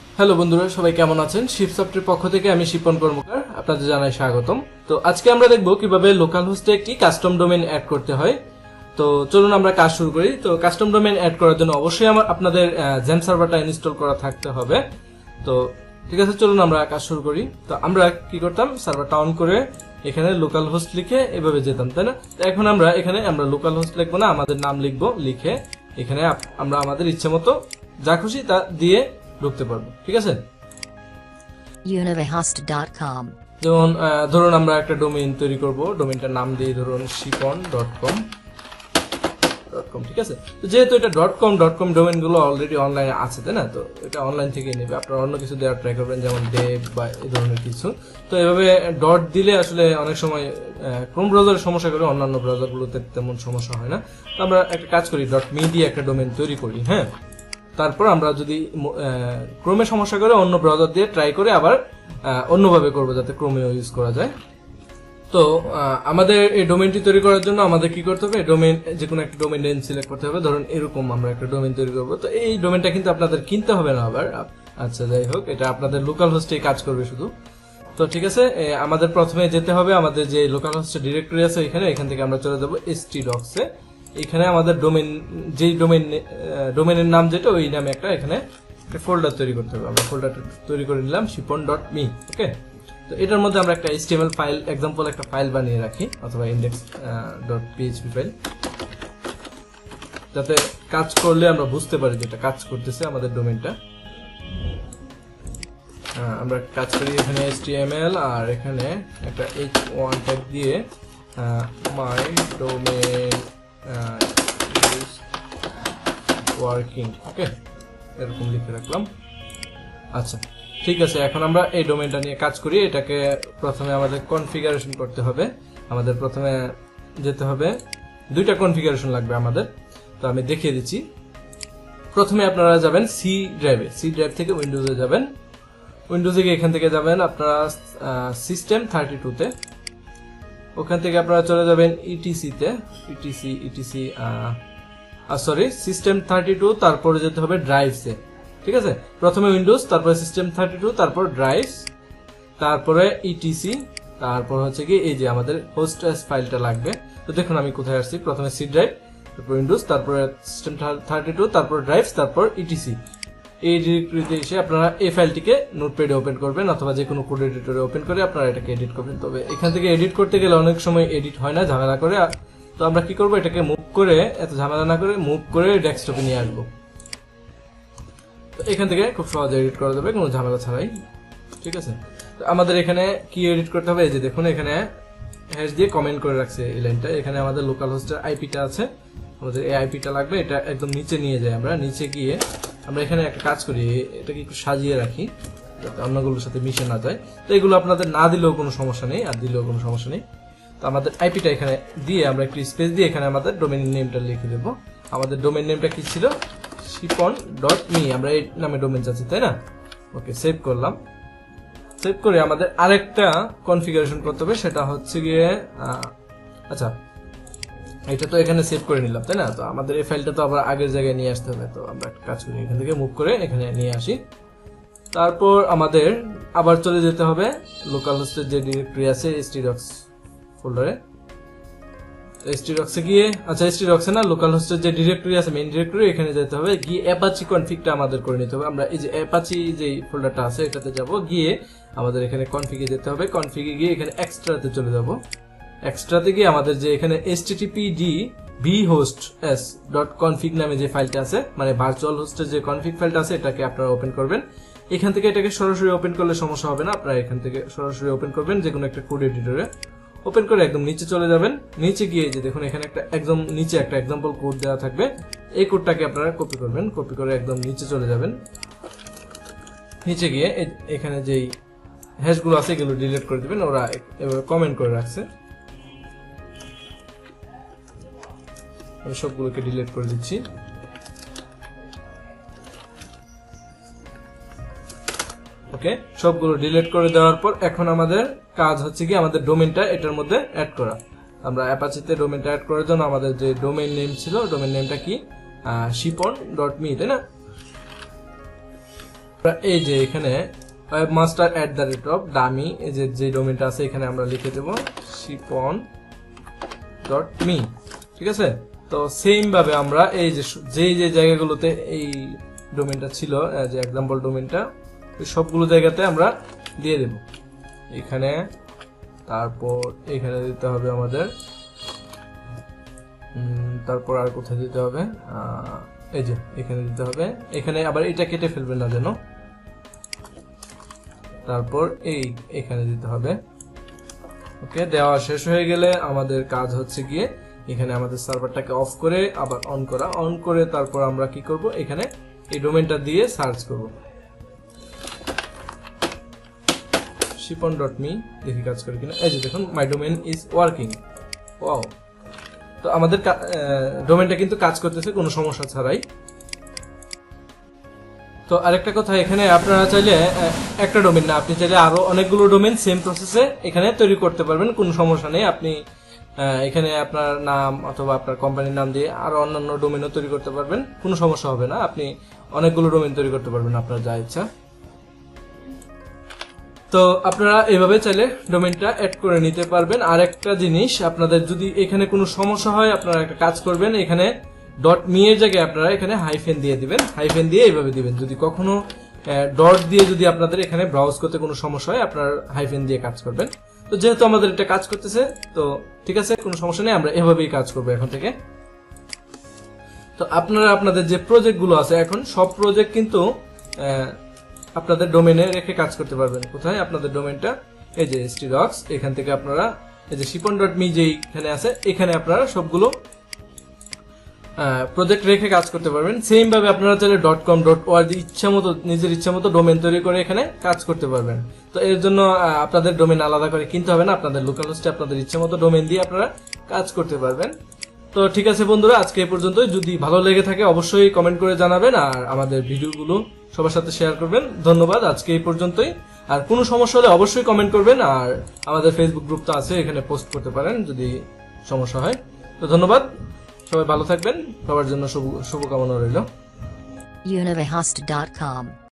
Hello বন্ধুরা, সবাই কেমন আছেন? শিপসফটের পক্ষ থেকে আমি শিপন কর্মকার আপনাদের জানাই স্বাগতম। তো আজকে আমরা দেখব কিভাবে লোকাল হোস্টে একটি কাস্টম ডোমেইন অ্যাড করতে হয়। তো চলুন আমরা কাজ শুরু করি। তো কাস্টম ডোমেইন অ্যাড করার জন্য অবশ্যই আপনাদের XAMPP সার্ভারটা ইনস্টল করা থাকতে হবে। তো ঠিক আছে, চলুন আমরা কাজ শুরু করি। তো আমরা কি করতাম, সার্ভারটা অন করে এখানে লোকাল হোস্ট লিখে এভাবে যেতাম, তাই না? তো এখন আমরা এখানে লোকাল হোস্ট লিখবো না, আমাদের নাম লিখবো, লিখে এখানে আমরা আমাদের ইচ্ছে মতো যা খুশি তা দিয়ে ঢুকতে পারবো। ঠিক আছে, univahost.com। যেমন ধরুন আমরা একটা ডোমেইন তৈরি করব, ডোমেইনটার নাম দিয়ে ধরুন shipon.com। ঠিক আছে, তো যেহেতু এটা .com ডোমেইন গুলো অলরেডি অনলাইনে আছে, তাই না? তো এটা অনলাইন থেকে নেবে। আপনারা অন্য কিছু দেওয়ার ট্রাই করবেন, যেমন ডেভ বা এই ধরনের কিছু। তো এভাবে ডট দিলে আসলে অনেক সময় ক্রোম ব্রাউজারের সমস্যা করে, অন্যান্য ব্রাউজারগুলোতে তেমন সমস্যা হয় না। তো আমরা একটা কাজ করি, .me দিয়ে একটা ডোমেইন তৈরি করি। হ্যাঁ, তারপর আমরা যদি ক্রোমে সমস্যা করে অন্য ব্রাউজার দিয়ে ট্রাই করে আবার অন্যভাবে করবো, যাতে ক্রোমেও ইউজ করা যায়। তো আমাদের এই ডোমেইনটি তৈরি করার জন্য আমাদের কি করতে হবে, ডোমেইন যে কোনো একটা ডোমেইন নেম সিলেক্ট করতে হবে। ধরুন এরকম আমরা একটা ডোমেইন তৈরি করবো। তো এই ডোমেইনটা কিন্তু আপনাদের কিনতে হবে না আবার। আচ্ছা, যাই হোক, এটা আপনাদের লোকাল হোস্টেই কাজ করবে শুধু। তো ঠিক আছে, আমাদের প্রথমে যেতে হবে আমাদের যে লোকাল হোস্টের ডিরেক্টরি আছে এখান থেকে আমরা চলে যাবো htdocs এ। এখানে আমাদের ডোমেইন, যেই ডোমেইনের নাম যেটা, ওই নামে একটা এখানে একটা ফোল্ডার তৈরি করতে হবে। আমরা ফোল্ডারটা তৈরি করে নিলাম shipon.me। ওকে, তো এটার মধ্যে আমরা একটা HTML ফাইল, এক্সাম্পল একটা ফাইল বানিয়ে রাখি, অথবা index.php ফাইল, যাতে কাজ করলে আমরা বুঝতে পারি যে এটা কাজ করতেছে আমাদের ডোমেইনটা। আমরা কাজ করি এখানে HTML, আর এখানে একটা h1 ট্যাগ দিয়ে my domain is working। ওকে, এরকম লিখে রাখলাম। আচ্ছা, ঠিক আছে, এখন আমরা এই ডোমেইনটা নিয়ে কাজ করি। এটাকে প্রথমে আমাদের কনফিগারেশন করতে হবে। আমাদের প্রথমে যেতে হবে, দুইটা কনফিগারেশন লাগবে আমাদের। তো আমি দেখিয়ে দিচ্ছি। প্রথমে আপনারা যাবেন সি ড্রাইভে, সি ড্রাইভ থেকে উইন্ডোজে যাবেন। উইন্ডোজে গিয়ে এখান থেকে যাবেন আপনারা সিস্টেম 32 তে। ওখান থেকে আপনারা চলে যাবেন ইটিসি তে, সরি সিস্টেম 32, তারপরে যেতে হবে ড্রাইভসে। ঠিক আছে, প্রথমে উইন্ডোজ, তারপরে সিস্টেম 32, তারপর ড্রাইভস, তারপরে ইটিসি, তারপর হচ্ছে কি এই যে আমাদের হোস্ট এস ফাইলটা লাগবে। তো দেখুন আমি কোথায় আসছি, প্রথমে সি ড্রাইভ, তারপর উইন্ডোজ, তারপরে সিস্টেম 32, তারপর ড্রাইভস, তারপর ইটিসি। এই ডিরেক্টরিতে এসে আপনারা এই ফাইলটিকে নোটপ্যাডে ওপেন করবেন, অথবা যে কোনো কোড এডিটরে ওপেন করে আপনারা এটাকে এডিট করবেন। তবে এখান থেকে এডিট করতে গেলে অনেক সময় এডিট হয় না, ঝামেলা করে। তো আমরা কি করবো, এটাকে মুভ করে, এত ঝামেলা না করে মুভ করে ডেস্কটপে নিয়ে আসবো। তো এখান থেকে খুব সহজে এডিট করা যাবে, কোনো ঝামেলা ছাড়াই। ঠিক আছে, তো আমাদের এখানে কি এডিট করতে হবে, এই যে দেখুন এখানে হ্যাশ দিয়ে কমেন্ট করে রাখছে এই লাইনটা। এখানে আমাদের লোকাল হোস্টের আইপিটা আছে, আমাদের এই আইপিটা লাগবে। এটা একদম নিচে নিয়ে যাই আমরা। নিচে গিয়ে আমরা এখানে একটা কাজ করি, এটাকে একটু সাজিয়ে রাখি যাতে অন্যগুলোর সাথে মিশে না যায়। তো এগুলো আপনাদের না দিলেও কোনো সমস্যা নেই, আর দিলেও কোনো সমস্যা নেই। তো আমাদের আইপিটা এখানে দিয়ে আমরা একটু স্পেস দিয়ে এখানে আমাদের ডোমেইন নেমটা লিখে দেবো। আমাদের ডোমেইন নেমটা কি ছিল, shipon.me। আমরা এই নামে ডোমেইন চাচ্ছি, তাই না? ওকে, সেভ করলাম। সেভ করে আমাদের আরেকটা কনফিগারেশন করতে হবে, সেটা হচ্ছে গিয়ে আচ্ছা, এটা তো এখানে সেভ করে নিলাম, তাই না? তো আমাদের এই ফাইলটা তো আবার আগের জায়গায় নিয়ে আসতে হবে। তো আমরা একটা কাজ করি, এখান থেকে মুভ করে এখানে নিয়ে আসি। তারপর আমাদের আবার চলে যেতে হবে লোকাল হোস্টের যে ডিরেক্টরি আছে htdocs ফোল্ডারে। htdocs এ গিয়ে, আচ্ছা htdocs এ না, লোকাল হোস্টের যে ডিরেক্টরি আছে মেইন ডিরেক্টরি, এখানে যেতে হবে। গিয়ে অ্যাপাচি কনফিগটা আমাদের করে নিতে হবে। আমরা এই যে অ্যাপাচি যে ফোল্ডারটা আছে এটাতে যাব, গিয়ে আমাদের এখানে কনফিগে যেতে হবে। কনফিগে গিয়ে এখানে এক্সট্রাতে চলে যাব। এক্সট্রাতে গিয়ে আমাদের যে এখানে httpd vhosts.config নামে যে ফাইলটা আছে, মানে ভার্চুয়াল হোস্টের যে কনফিগ ফাইলটা আছে, এটাকে আপনারা ওপেন করবেন। এখান থেকে এটাকে সরাসরি ওপেন করলে সমস্যা হবে না, আপনারা এখান থেকে সরাসরি ওপেন করবেন যে কোনো একটা কোড এডিটরে। ওপেন করে একদম নিচে চলে যাবেন। নিচে গিয়ে যে দেখুন এখানে একটা একদম নিচে একটা এক্সাম্পল কোড দেওয়া থাকবে। এই কোডটাকে আপনারা কপি করবেন, কপি করে একদম নিচে চলে যাবেন। নিচে গিয়ে এখানে যেই হ্যাশগুলো আছে এগুলো ডিলিট করে দিবেন। ওরা এভাবে কমেন্ট করে রাখছে, আমি সবগুলোকে ডিলিট করে দিচ্ছি। ওকে, সবগুলো ডিলিট করে দেওয়ার পর এখন আমাদের কাজ হচ্ছে কি আমাদের ডোমেইনটা এটার মধ্যে অ্যাড করা। আমরা অ্যাপাচিতে ডোমেইনটা অ্যাড করার জন্য আমাদের যে ডোমেইন নেম ছিল, ডোমেইন নেমটা কি, shipon.me, তাই না? এই যে এখানে webmaster@dummy এই যে ডোমেইনটা আছে এখানে আমরা লিখে দেব shipon.me। ঠিক আছে, তো সেম ভাবে আমরা এই যে জায়গাগুলোতে এই ডোমেইনটা ছিল, যে এক্সাম্পল ডোমেইনটা, সবগুলো জায়গাতে আমরা দিয়ে দেব এখানে। তারপর এখানে দিতে হবে আমাদের, তারপর আর কোথায় দিতে হবে, এই যে এখানে দিতে হবে। এখানে আবার এটা কেটে ফেলবেন না যেন। তারপর এখানে দিতে হবে। ওকে, দেওয়া শেষ হয়ে গেলে আমাদের কাজ হচ্ছে গিয়ে এখানে আমাদের সার্ভারটাকে অফ করে আবার অন করা। অন করে তারপর আমরা কি করব, এখানে এই ডোমেইনটা দিয়ে সার্চ করব shipon.me, দেখি কাজ করে কিনা। এই যে দেখুন, my domain is working. Wow, তো আমাদের ডোমেইনটা কিন্তু কাজ করতেছে কোনো সমস্যা ছাড়াই। তো আরেকটা কথা, এখানে আপনারা চাইলে একটা ডোমেইন না, আপনি চাইলে আরো অনেকগুলো ডোমেইন সেম প্রসেসে এখানে তৈরি করতে পারবেন, কোনো সমস্যা নেই। আপনি এখানে আপনার নাম অথবা আপনার কোম্পানির নাম দিয়ে আরো অন্যান্য ডোমেইনও তৈরি করতে পারবেন, কোনো সমস্যা হবে না। আপনি অনেকগুলো ডোমেইন তৈরি করতে পারবেন আপনার যা ইচ্ছা। তো আপনারা এভাবে চাইলে ডোমেইনটা অ্যাড করে নিতে পারবেন। আর একটা জিনিস, আপনাদের যদি এখানে কোনো সমস্যা হয়, আপনারা একটা কাজ করবেন, এখানে .me এর জায়গায় আপনারা এখানে হাইফেন দিয়ে দিবেন। হাইফেন দিয়ে এইভাবে দিবেন। যদি কখনো ডট দিয়ে যদি আপনাদের এখানে ব্রাউজ করতে কোনো সমস্যা হয়, আপনার হাইফেন দিয়ে কাজ করবেন। তো যেহেতু আমাদের এটা কাজ করতেছে, তো ঠিক আছে, কোনো সমস্যা নেই, আমরা এভাবেই কাজ করবো এখন থেকে। তো আপনারা আপনাদের যে প্রজেক্টগুলো আছে, এখন সব প্রজেক্ট কিন্তু আপনাদের ডোমেইনে রেখে কাজ করতে পারবেন। কোথায় আপনাদের ডোমেইনটা, এই যে htdocs, এখান থেকে আপনারা এই যে shipon.me যেখানে আছে, এখানে আপনারা সবগুলো প্রজেক্ট রেখে কাজ করতে পারবেন। সেম ভাবে আপনারা চাইলে .com .org নিজের ইচ্ছা মতো ডোমেইন তৈরি করে এখানে কাজ করতে পারবেন। তো এর জন্য আপনাদের ডোমেইন আলাদা করে কিনতে হবে না, আপনাদের লোকাল হোস্টে আপনাদের ইচ্ছা মতো ডোমেইন দিয়ে আপনারা কাজ করতে পারবেন। তো ঠিক আছে বন্ধুরা, আজকে এই পর্যন্তই। যদি ভালো লেগে থাকে অবশ্যই কমেন্ট করে জানাবেন, আর আমাদের ভিডিওগুলো সবার সাথে শেয়ার করবেন। ধন্যবাদ, আজকে এই পর্যন্তই। আর কোনো সমস্যা হলে অবশ্যই কমেন্ট করবেন, আর আমাদের ফেসবুক গ্রুপ তো আছে, এখানে পোস্ট করতে পারেন যদি সমস্যা হয়। তো ধন্যবাদ, সবাই ভালো থাকবেন, সবার জন্য শুভকামনা রইল। localhost.com